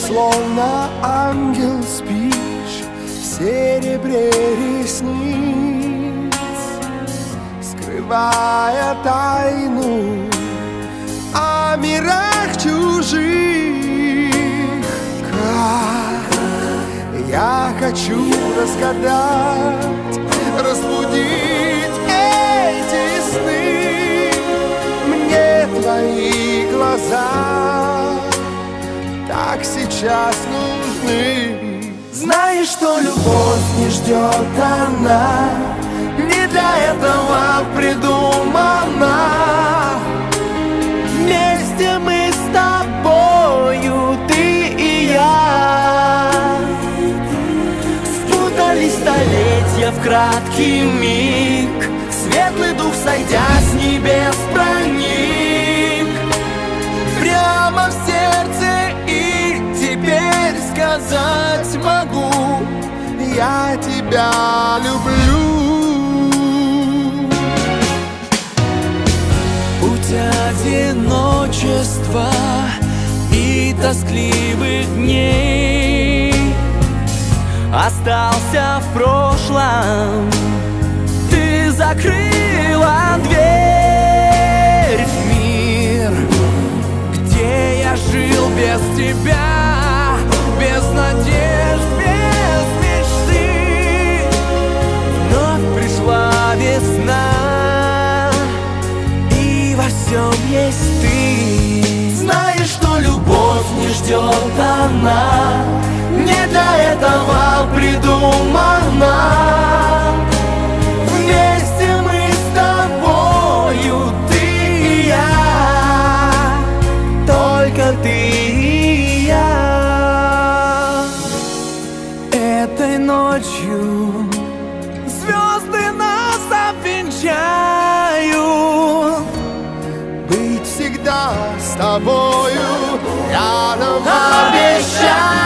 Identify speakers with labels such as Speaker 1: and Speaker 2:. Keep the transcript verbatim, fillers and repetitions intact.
Speaker 1: словно ангел спишь в серебре ресниц, скрывая тайну о мирах чужих. Как я хочу разгадать, разбудить эти сны. Мне твои глаза так сейчас нужны. Знаешь, что любовь не ждет она, не для этого придумана. Вместе мы с тобою, ты и я, спутались столетия в краткий миг. Светлый дух, сойдя с небес, проник прямо в сердце, и теперь сказать могу: я тебя люблю. Путь одиночества и тоскливых дней остался в прошлом. Ты закрыла дверь в мир, где я жил без тебя, без надежд, без мечты. Вновь пришла весна, и во всем есть ты. Знаешь, что любовь не ждет она, не для этого придумана. Вместе мы с тобою, ты и я, только ты и я. Этой ночью звезды нас обвенчают, быть всегда с тобою рядом обещаю.